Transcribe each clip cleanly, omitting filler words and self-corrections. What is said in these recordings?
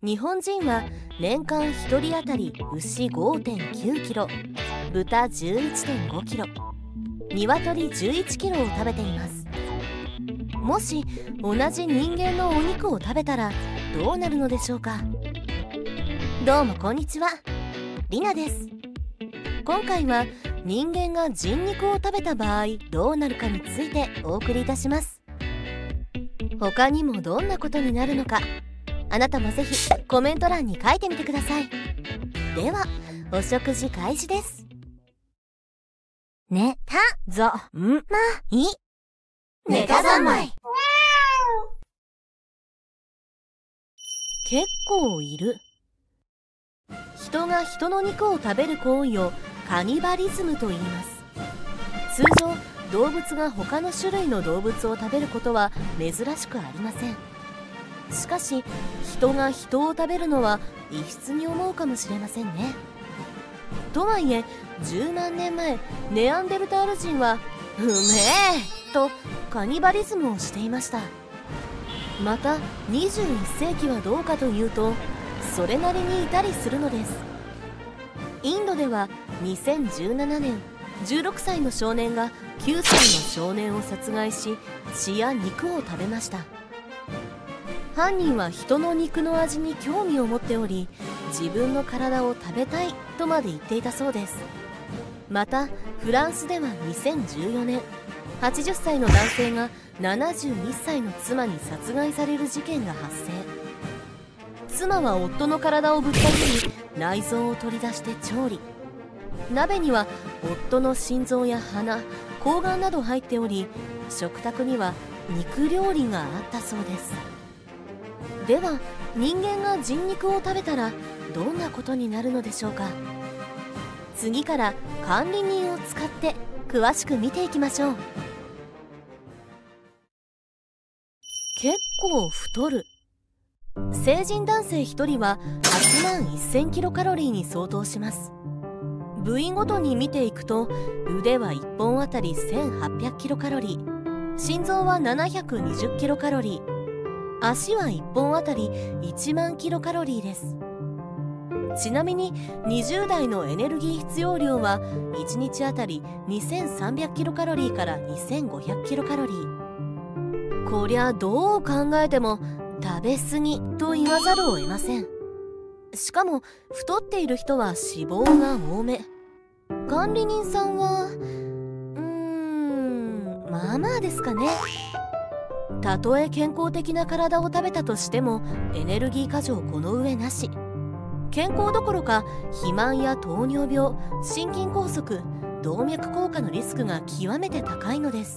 日本人は年間1人当たり牛 5.9 キロ、豚 11.5 キロ、鶏11キロを食べています。もし同じ人間のお肉を食べたらどうなるのでしょうか。どうもこんにちは、りなです。今回は人間が人肉を食べた場合どうなるかについてお送りいたします。他にもどんなことになるのか、あなたもぜひコメント欄に書いてみてください。ではお食事開始です。ねたぞんまいネタ三昧。結構いる。人が人の肉を食べる行為をカニバリズムと言います。通常動物が他の種類の動物を食べることは珍しくありません。しかし人が人を食べるのは異質に思うかもしれませんね。とはいえ10万年前ネアンデルタール人はうめえとカニバリズムをしていました。また21世紀はどうかというとそれなりにいたりするのです。インドでは2017年16歳の少年が9歳の少年を殺害し血や肉を食べました。犯人は人の肉の味に興味を持っており自分の体を食べたいとまで言っていたそうです。またフランスでは2014年80歳の男性が71歳の妻に殺害される事件が発生。妻は夫の体をぶった切り内臓を取り出して調理。鍋には夫の心臓や鼻、睾丸など入っており食卓には肉料理があったそうです。では人間が人肉を食べたらどんなことになるのでしょうか。次から管理人を使って詳しく見ていきましょう。結構太る。成人男性1人は8万1000キロカロリーに相当します。部位ごとに見ていくと腕は1本あたり1800キロカロリー、心臓は720キロカロリー、足は1本あたり1万キロカロリーです。ちなみに20代のエネルギー必要量は1日あたり2300キロカロリーから2500キロカロリー。こりゃどう考えても食べ過ぎと言わざるを得ません。しかも太っている人は脂肪が多め。管理人さんはまあまあですかね。たとえ健康的な体を食べたとしてもエネルギー過剰この上なし。健康どころか肥満や糖尿病、心筋梗塞、動脈硬化のリスクが極めて高いのです。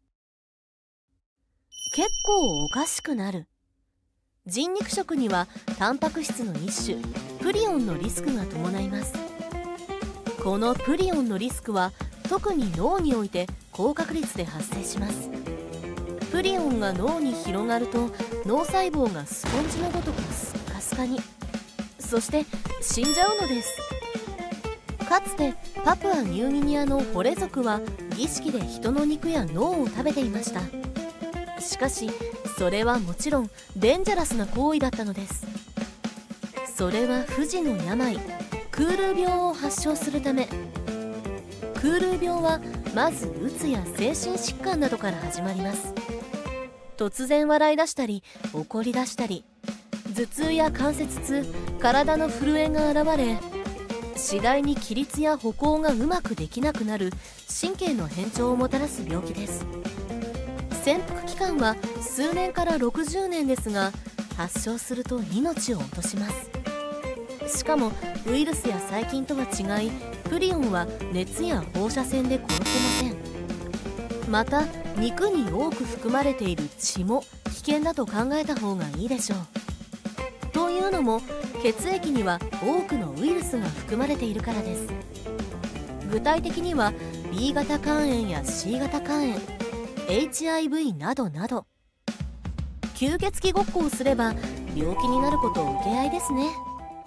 結構おかしくなる。人肉食にはタンパク質の一種プリオンのリスクが伴います。このプリオンのリスクは特に脳において高確率で発生します。プリオンが脳に広がると脳細胞がスポンジのごとくスッカスカに、そして死んじゃうのです。かつてパプアニューギニアのホレ族は儀式で人の肉や脳を食べていました。しかしそれはもちろんデンジャラスな行為だったのです。それは不治の病クール病を発症するため。クール病はまずうつや精神疾患などから始まります。突然笑い出したり怒り出したり、頭痛や関節痛、体の震えが現れ、次第に起立や歩行がうまくできなくなる神経の変調をもたらす病気です。潜伏期間は数年から60年ですが発症すると命を落とします。しかもウイルスや細菌とは違いプリオンは熱や放射線で殺せません。また肉に多く含まれている血も危険だと考えた方がいいでしょう。というのも血液には多くのウイルスが含まれているからです。具体的には B 型肝炎や C 型肝炎、HIV などなど。吸血鬼ごっこをすれば病気になることを受け合いですね。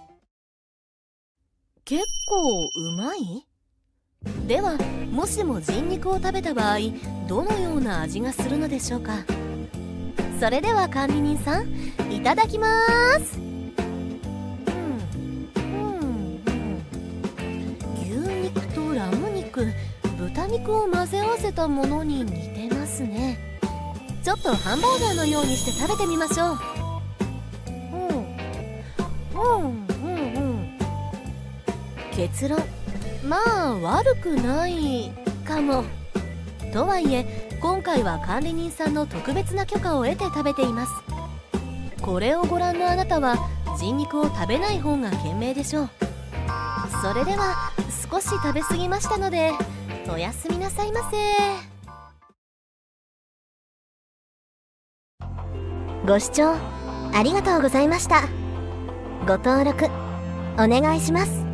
結構うまい？ではもしも人肉を食べた場合どのような味がするのでしょうか。それでは管理人さんいただきます。 肉を混ぜ合わせたものに似てますね。ちょっとハンバーガーのようにして食べてみましょう。結論、まあ悪くないかも。とはいえ今回は管理人さんの特別な許可を得て食べています。これをご覧のあなたは人肉を食べない方が賢明でしょう。それでは少し食べ過ぎましたのでおやすみなさいませ。ご視聴ありがとうございました。ご登録お願いします。